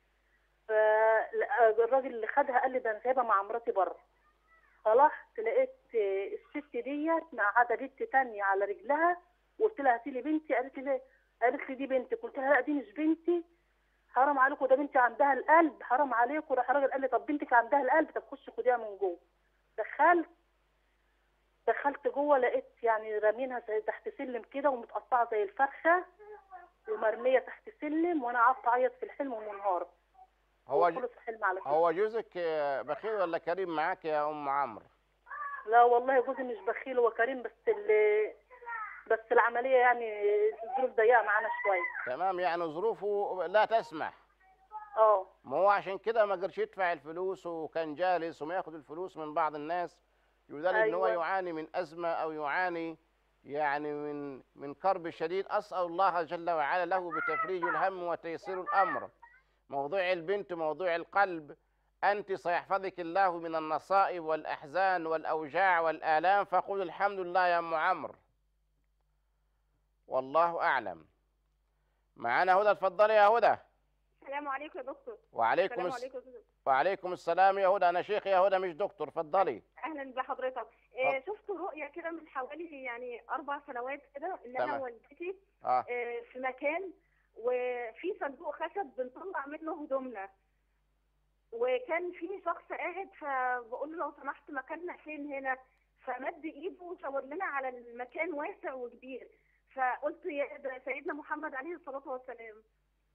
فالراجل اللي خدها قال لي ده انا سايبها مع مراتي بره. طلعت لقيت الست ديت مقعده بنت تانية على رجلها، وقلت لها هاتي لي بنتي. قالت لي قالت لي دي بنتك. قلت لها لا دي مش بنتي، حرام عليكم، ده بنتي عندها القلب، حرام عليكم. راح الراجل قال لي طب بنتك عندها القلب، طب خشي خديها من جوه. دخلت دخلت جوه لقيت يعني رامينها تحت سلم كده ومتقطعه زي الفرخه ومرميه تحت سلم، وانا قعدت اعيط في الحلم ومنهار. هو ج... الحلم على كده. هو جوزك بخيل ولا كريم معاك يا ام عمرو؟ لا والله جوزي مش بخيل، هو كريم، بس اللي بس العمليه يعني الظروف ضيقه معانا شويه. تمام، يعني ظروفه لا تسمح. اه ما هو عشان كده ما قدرش يدفع الفلوس وكان جالس وما ياخد الفلوس من بعض الناس، يدل أيوة. ان هو يعاني من ازمه او يعاني يعني من من كرب شديد. اسال الله جل وعلا له بتفريج الهم وتيسير الامر. موضوع البنت موضوع القلب، انت سيحفظك الله من النصائب والاحزان والاوجاع والالام، فقل الحمد لله يا ام عمرو، والله اعلم. معانا هدى، اتفضلي يا هدى. السلام عليكم يا دكتور. وعليكم السلام عليكم. وعليكم السلام يا هدى. انا شيخ يا هدى مش دكتور، اتفضلي. اهلا بحضرتك. إيه شفت رؤيه كده من حوالي يعني اربع سنوات كده ان انا والدتي آه. إيه في مكان وفي صندوق خشب بنطلع منه هدومنا، وكان في شخص قاعد فبقول له لو سمحت مكاننا فين هنا، فمد ايده وشاور لنا على المكان واسع وكبير. فقلت يا ده سيدنا محمد عليه الصلاه والسلام.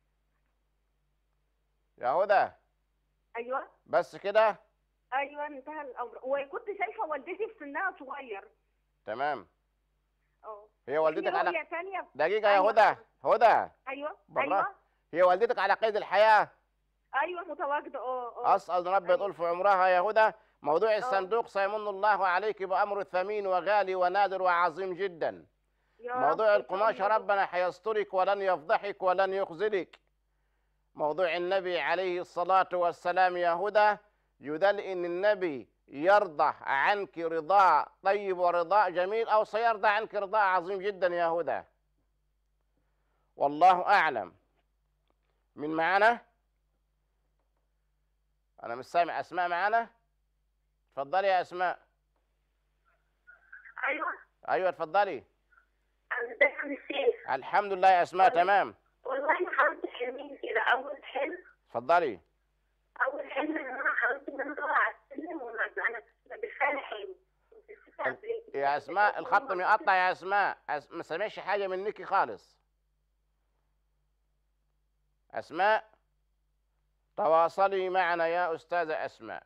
يا هدى. ايوه بس كده. ايوه انتهى الامر، وكنت شايفه والدتي في سنها صغير. تمام. اه هي والدتك على ثانيه دقيقه يا هدى. هدى. ايوه برا. ايوه هي والدتك على قيد الحياه. ايوه متواجده. اه اه اسال ربي يطول في عمرها يا هدى. موضوع الصندوق سيمن الله عليك بامر ثمين وغالي ونادر وعظيم جدا. موضوع القماشه ربنا حيسترك ولن يفضحك ولن يخذلك. موضوع النبي عليه الصلاة والسلام يا هدى يدل إن النبي يرضى عنك رضاء طيب ورضاء جميل، أو سيرضى عنك رضاء عظيم جدا يا هدى، والله أعلم. من معنا؟ أنا مش سامع. أسماء معنا؟ اتفضلي يا أسماء. أيوه أيوه اتفضلي. ازيك يا عم الشيخ؟ الحمد لله يا أسماء. تمام. والله انا حاولت حلمين كده. اول حلم اتفضلي. اول حلم ان انا حاولت ان انا اطلع على السلم وما انا بالفعل حلم. يا اسماء الخط مقطع يا اسماء، أس... ما سامعش حاجه منك خالص. اسماء تواصلي معنا يا استاذه اسماء.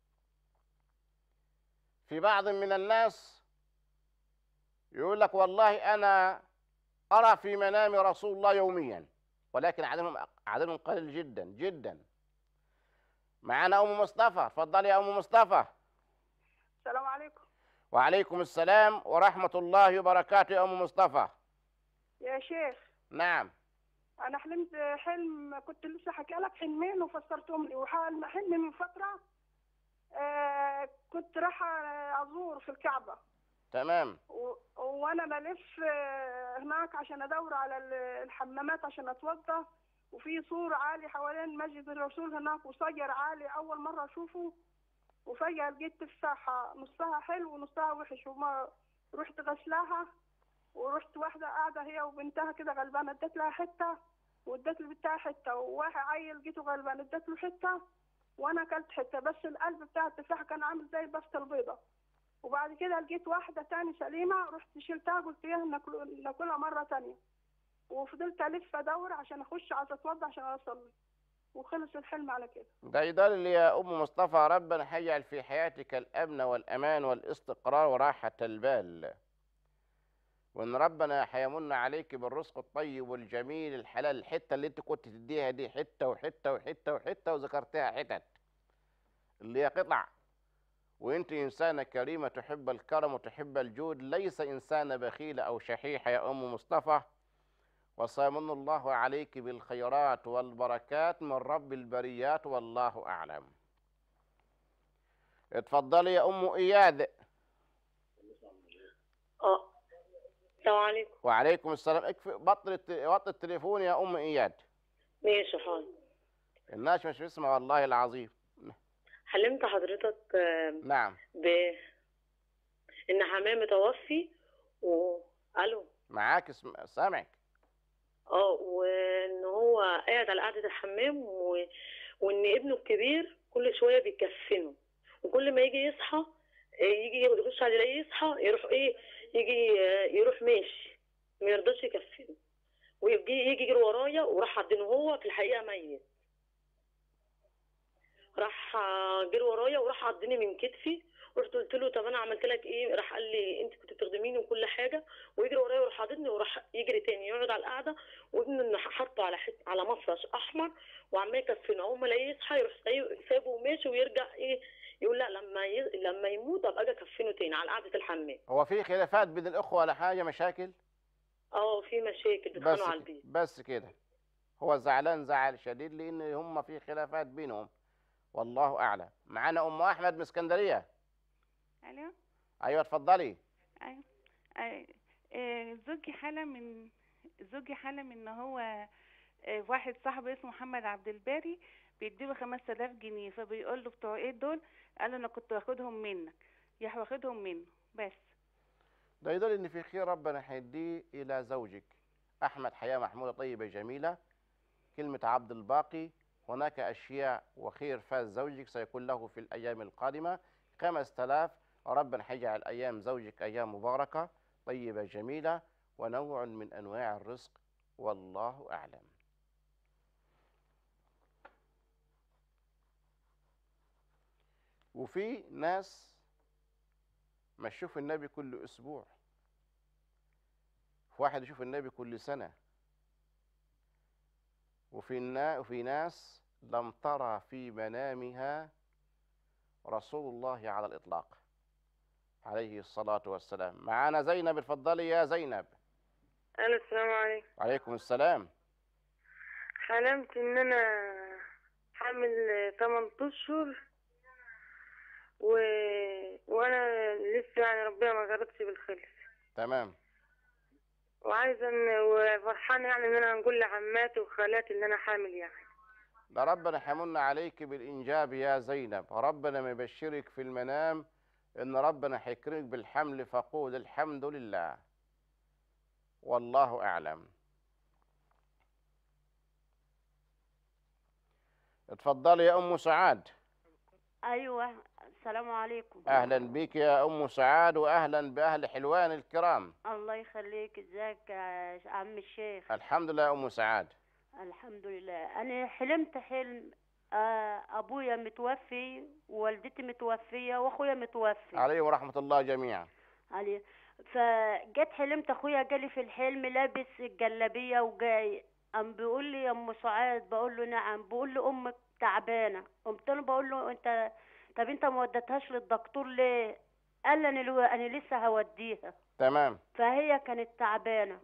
في بعض من الناس يقول لك والله انا أرى في منام رسول الله يوميا، ولكن عددهم عددهم قليل جدا جدا. معانا ام مصطفى، اتفضلي يا ام مصطفى. السلام عليكم. وعليكم السلام ورحمة الله وبركاته يا ام مصطفى. يا شيخ، نعم. انا حلمت حلم، كنت لسه حكي لك حلمين وفسرتهم لي. وحلم حلم من فتره آه كنت رايحه ازور في الكعبه. تمام. و... وانا بلف آه هناك عشان ادور على ال- الحمامات عشان اتوضى، وفي سور عالي حوالين مسجد الرسول هناك وشجر عالي اول مره اشوفه. وفجاه لقيت تفاحه نصها حلو ونصها وحش، وما رحت غسلاها، ورحت واحده قاعده هي وبنتها كده غلبانه، اديت لها حته واديت لبنتها حته، وواحد عيل لقيته غلبان اديت له حته وانا اكلت حته، بس القلب بتاع التفاحه كان عامل زي البسطه البيضه. وبعد كده لقيت واحده تاني سليمه، رحت شلتها قلت ايه ناكل- ناكلها مره تانيه. وفضلت الف ادور عشان اخش عايزه اتوضى عشان اصلي، وخلص الحلم على كده. ده يدل يا ام مصطفى ربنا هيجعل في حياتك الامن والامان والاستقرار وراحة البال، وان ربنا هيمن عليك بالرزق الطيب والجميل الحلال. الحته اللي انت كنت تديها دي حته وحته وحته وحته وذكرتها حتت اللي هي قطع، وانت انسانه كريمه تحب الكرم وتحب الجود، ليس انسانه بخيله او شحيحه يا ام مصطفى. وسيمن الله عليك بالخيرات والبركات من رب البريات والله اعلم. اتفضلي يا ام اياد. اه السلام عليكم. وعليكم السلام. اكفي بطل الت- وطي التليفون يا ام اياد. ماشي حاضر. الناس مش بيسمع والله العظيم. حلمت حضرتك آه، نعم. ب ان حمامي متوفي و الو معاك اسم... سامعك. اه وان هو قاعد على قعده الحمام و... وان ابنه الكبير كل شويه بيكفنه، وكل ما يجي يصحى آه، يجي يخش على يلاقيه يصحى يروح ايه يجي آه، يروح ماشي ما يرضاش يكفنه، ويجي يجي يجري ورايا وراح عدنه هو في الحقيقه ميت. راح آه، جري ورايا وراح عضني من كتفي، رحت قلت له طب انا عملت لك ايه؟ راح قال لي انت كنت بتخدميني وكل حاجه، ويجري ورايا وراح عضني وراح يجري تاني يقعد على القعده، وابنه انه حاطه على حت... على مفرش احمر وعمال يكفنه، اول ما الاقيه يصحى يروح سايب- سابه وماشي ويرجع ايه يقول لا لما ي... لما يموت ابقى اجي اكفنه تاني على قعده الحمام. هو في خلافات بين الاخوه ولا حاجه مشاكل؟ اه في مشاكل بس بيتخانقوا على ك- البيت. بس كده. هو زعلان زعل شديد لان هم في خلافات بينهم والله اعلم. معانا ام احمد من اسكندريه. الو. ايوه اتفضلي. أيوة. أيوة. آه، زوجي حلم من زوجي حلم ان هو آه، واحد صاحبه اسمه محمد عبد الباري بيديله خمسة آلاف جنيه، فبيقول له بتوع ايه دول؟ قال له انا كنت واخدهم منك، يروح واخدهم منه بس. ده يدل ان في خير ربنا هيديه الى زوجك. احمد حياه محموده طيبه جميله. كلمه عبد الباقي. هناك اشياء وخير فاز زوجك سيكون له في الايام القادمه. خمسة آلاف ربنا هيجعل ايام زوجك ايام مباركه طيبه جميله ونوع من انواع الرزق والله اعلم. وفي ناس ما تشوف النبي كل اسبوع، في واحد يشوف النبي كل سنه، وفي النا وفي ناس لم ترى في منامها رسول الله على الاطلاق عليه الصلاه والسلام. معانا زينب، اتفضلي يا زينب. الو السلام عليكم. وعليكم السلام. حلمت ان انا حامل ثمانية اشهر و... وانا لسه يعني ربنا ما جربتش بالخلف، تمام. وعايزه ان وفرحانه يعني ان انا نقول لعماتي وخالاتي ان انا حامل يعني. ده ربنا حملنا عليك بالإنجاب يا زينب. ربنا مبشرك في المنام إن ربنا هيكرمك بالحمل، فقول الحمد لله والله أعلم. اتفضلي يا أم سعاد. ايوه السلام عليكم. أهلا بك يا أم سعاد وأهلا بأهل حلوان الكرام. الله يخليك، ازيك يا عم الشيخ؟ الحمد لله يا أم سعاد. الحمد لله. انا حلمت حلم آه، ابويا متوفي ووالدتي متوفيه واخويا متوفي عليه ورحمة الله جميعا. عليه. فجت حلمت اخويا جالي في الحلم لابس الجلابيه وجاي، قام بيقول لي يا ام سعاد، بقول له نعم، بيقول لي امك تعبانه. قمت انا بقول له انت طب انت ما وديتهاش للدكتور ليه؟ قال لي انا لو- انا لسه هوديها. تمام. فهي كانت تعبانه،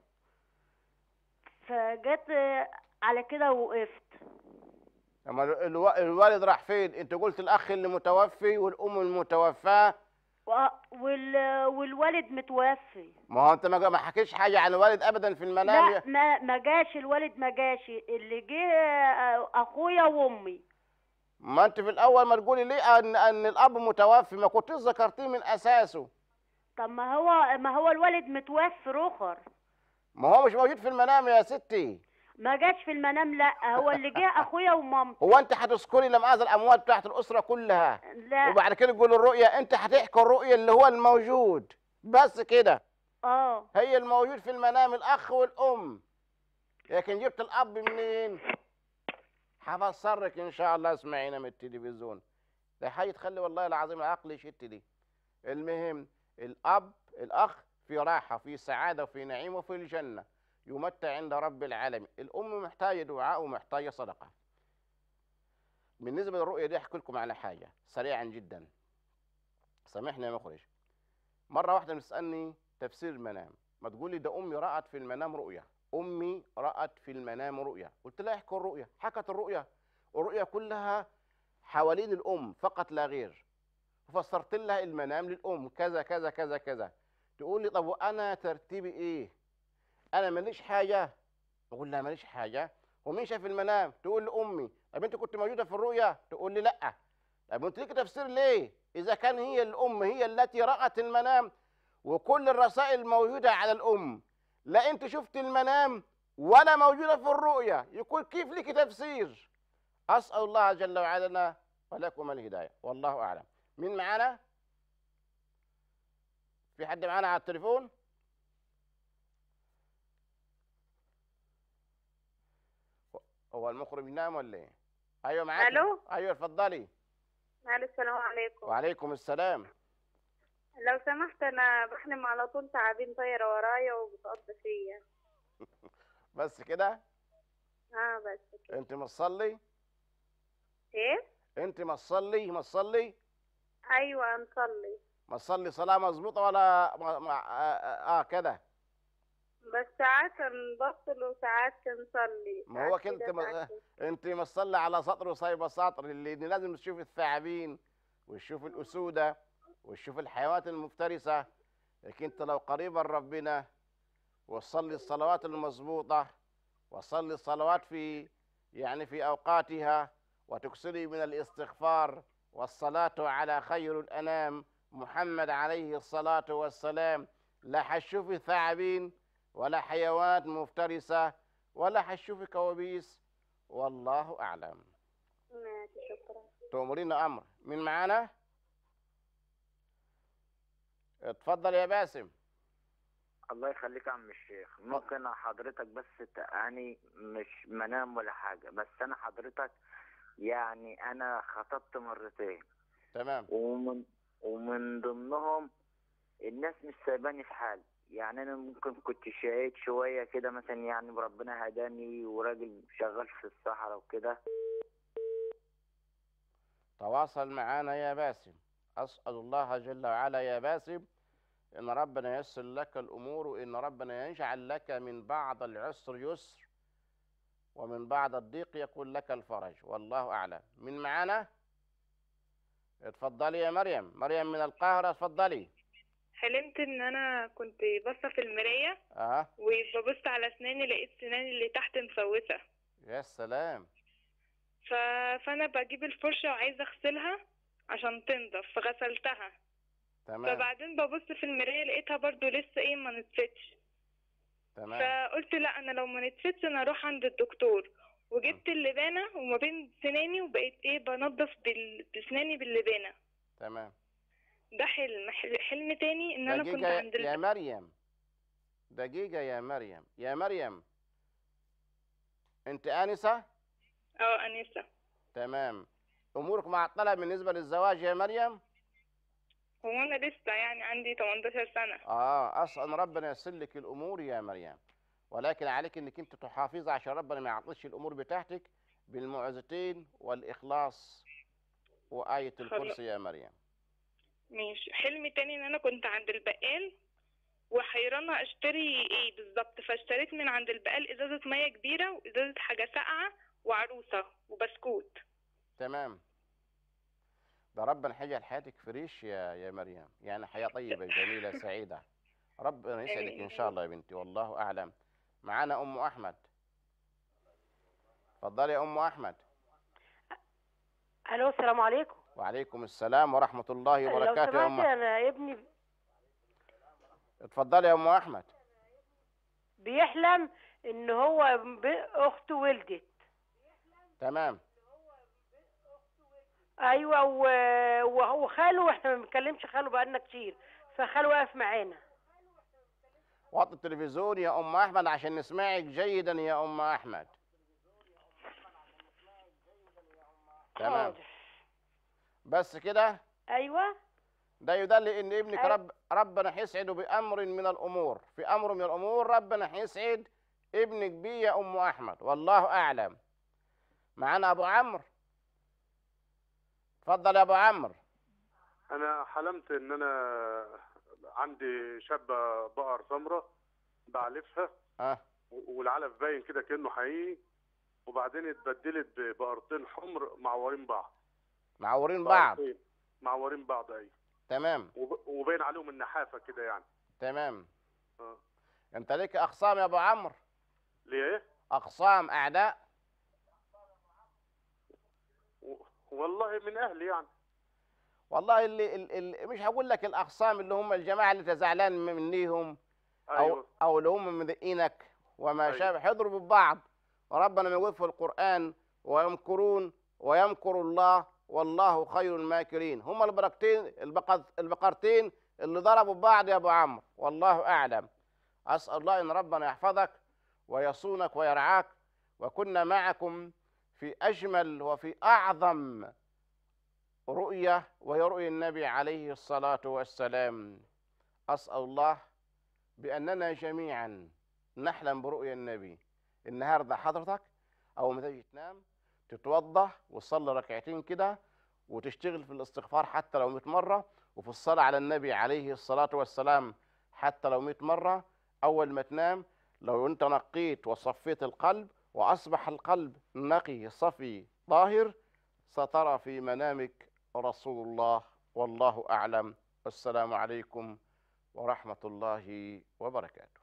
فجت على كده وقفت. اما الو- الوالد راح فين؟ انت قلت الاخ اللي متوفي والام المتوفاه. و- وال... والوالد متوفي. ما هو انت ما ما حكيتش حاجه عن الوالد ابدا في المنام. لا ما ما جاش الوالد، ما جاش اللي جه اخويا وامي. ما انت في الاول ما تقولي ليه ان ان الاب متوفي؟ ما كنتش ذكرتيه من اساسه. طب ما هو ما هو الوالد متوفي رخر. ما هو مش موجود في المنام يا ستي. ما جاش في المنام، لا هو اللي جه اخويا ومامتي. هو انت هتذكري لمآذ الاموات بتاعت الاسره كلها؟ لا. وبعد كده تقول الرؤيه، انت هتحكي الرؤيه اللي هو الموجود بس كده. اه هي الموجود في المنام الاخ والام، لكن جبت الاب منين؟ هفسرك ان شاء الله، اسمعينا من التلفزيون ده هيتخلي والله العظيم العقل يشت دي. المهم الاب الاخ في راحه، في سعاده، في نعيم، وفي الجنه، يمتع عند رب العالمين. الام محتاجه دعاء ومحتاجه صدقه. بالنسبه للرؤيه دي احكي لكم على حاجه سريعا جدا، سامحني يا مخرج. مره واحده بتسالني تفسير المنام، ما تقولي ده امي رأت في المنام رؤيه، امي رأت في المنام رؤيه. قلت لها احكي الرؤيه. حكت الرؤيه، الرؤيه كلها حوالين الام فقط لا غير. ففسرت لها المنام للام كذا كذا كذا كذا. تقول لي طب وانا ترتيبي ايه؟ انا ماليش حاجه. اقول لها ماليش حاجه، ومين شاف المنام؟ تقول لي امي. طب انت كنت موجوده في الرؤيا؟ تقول لي لا. طب انت ليك تفسير ليه اذا كان هي الام هي التي رأت المنام وكل الرسائل موجوده على الام؟ لا انت شفت المنام ولا موجوده في الرؤيا، يكون كيف لك تفسير؟ اسال الله جل وعلا ولكم الهدايه، والله اعلم. مين معانا؟ في حد معانا على التليفون؟ هو المخرج نام ولا ايه؟ ايوه معاك. الو. ايوه اتفضلي. معلش السلام عليكم. وعليكم السلام. لو سمحت انا بحلم على طول تعابين طايره ورايا وبتقضي فيا. بس كده؟ اه بس كده. انت ما تصلي؟ ايه؟ انت ما تصلي ما تصلي؟ ايوه نصلي. ما تصلي صلاه مظبوطه ولا ما ما اه, آه كده؟ بس ساعات نبطل وساعات نصلي. ما هو كده انت ما انت ما تصلي على سطر وصايبه سطر، اللي لازم تشوف الثعابين وتشوف الاسوده وتشوف الحيوانات المفترسه. لكن انت لو قريبا ربنا وتصلي الصلوات المظبوطه وصلي الصلوات في يعني في اوقاتها، وتكثري من الاستغفار والصلاه على خير الانام محمد عليه الصلاه والسلام، لا حتشوفي ثعابين ولا حيوانات مفترسه ولا حتشوفي كوابيس، والله اعلم. ماشي شكرا. تؤمرين امر. مين معانا؟ اتفضل يا باسم. الله يخليك يا عم الشيخ. ممكن حضرتك بس يعني مش منام ولا حاجة، بس أنا حضرتك يعني أنا خطبت مرتين. تمام. ومن ومن ضمنهم الناس مش سايباني في حالي. يعني أنا ممكن كنت شقيت شوية كده مثلا، يعني ربنا هداني وراجل شغال في الصحراء وكده. تواصل معنا يا باسم. أسأل الله جل وعلا يا باسم إن ربنا ييسر لك الأمور، وإن ربنا يجعل لك من بعد العسر يسر، ومن بعد الضيق يكون لك الفرج، والله أعلم. من معانا؟ اتفضلي يا مريم. مريم من القاهرة، اتفضلي. حلمت ان انا كنت باصه في المرايه اه وببص على اسناني، لقيت سناني اللي تحت مفوسه. يا سلام. ف... فانا بجيب الفرشه وعايزه اغسلها عشان تنضف، فغسلتها. تمام. فبعدين ببص في المرايه لقيتها برضو لسه ايه ما نطفتش. تمام. فقلت لا انا لو ما نطفتش انا اروح عند الدكتور، وجبت اللبانه وما بين سناني وبقيت ايه بنضف بال... بسناني باللبانه. تمام. ده حلم. حلم تاني ان انا كنت دقيقة عند يا مريم، دقيقة يا مريم. يا مريم انت آنسة؟ اه آنسة. تمام. امورك معطلة بالنسبة للزواج يا مريم؟ هو انا لسه يعني عندي تمنتاشر سنة. اه اسأل ربنا ييسر لك الامور يا مريم، ولكن عليك انك انت تحافظي عشان ربنا ما يعطيش الامور بتاعتك بالمعوذتين والإخلاص وآية الكرسي يا مريم. ماشي. حلم تاني ان انا كنت عند البقال وحيرانة اشتري ايه بالظبط، فاشتريت من عند البقال ازازة مية كبيرة وازازة حاجة ساقعة وعروسة وبسكوت. تمام. ده ربنا هيجعل حياتك فريش يا يا مريم، يعني حياة طيبة جميلة سعيدة. ربنا يسعدك إن شاء الله يا بنتي، والله أعلم. معانا أم أحمد. اتفضلي يا أم أحمد. الو السلام عليكم. وعليكم السلام ورحمة الله وبركاته. لو يا أم سمحت أحمد انا ابني اتفضلي يا أم أحمد. بيحلم ان هو ب- اخته ولدت. تمام. ايوه و- و- وخاله، احنا ما بنتكلمش خاله بقالنا كتير، فخاله واقف معانا. وطي التلفزيون يا أم أحمد عشان نسمعك جيدا يا أم أحمد. تمام. بس كده. ايوه. ده يدل ان ابنك أيوة. رب ربنا هيسعده بامر من الامور، في امر من الامور ربنا هيسعد ابنك بيه يا ام احمد، والله اعلم. معانا ابو عمرو. اتفضل يا ابو عمرو. انا حلمت ان انا عندي شابه بقر سمراء بعلفها اه والعلف باين كده كانه حقيقي، وبعدين اتبدلت ببقرتين حمر معورين بعض. معورين بعض. بقرتين معورين بعض ايوه. تمام. وب- وباين عليهم النحافه كده يعني. تمام. اه. انت ليك اخصام يا ابو عمرو؟ ليه ايه؟ اخصام اعداء؟ و- والله من اهلي يعني. والله اللي, اللي مش هقول لك الاخصام اللي هم الجماعه اللي انت زعلان منيهم او أيوة. او اللي هم مضايقينك وما أيوة. شابه، هيضربوا ببعض. وربنا يقول في القران ويمكرون ويمكر الله والله خير الماكرين. هم البركتين البقر البقرتين اللي ضربوا ببعض يا ابو عمرو، والله اعلم. اسال الله ان ربنا يحفظك ويصونك ويرعاك، وكنا معكم في اجمل وفي اعظم رؤية، وهي رؤيا النبي عليه الصلاة والسلام. أسأل الله بأننا جميعا نحلم برؤيا النبي. النهاردة حضرتك أول ما تيجي تنام تتوضأ وتصلي ركعتين كده وتشتغل في الاستغفار حتى لو مئة مرة، وفي الصلاة على النبي عليه الصلاة والسلام حتى لو مئة مرة. أول ما تنام لو أنت نقيت وصفيت القلب وأصبح القلب نقي صفي طاهر، سترى في منامك رسول الله، والله أعلم. والسلام عليكم ورحمة الله وبركاته.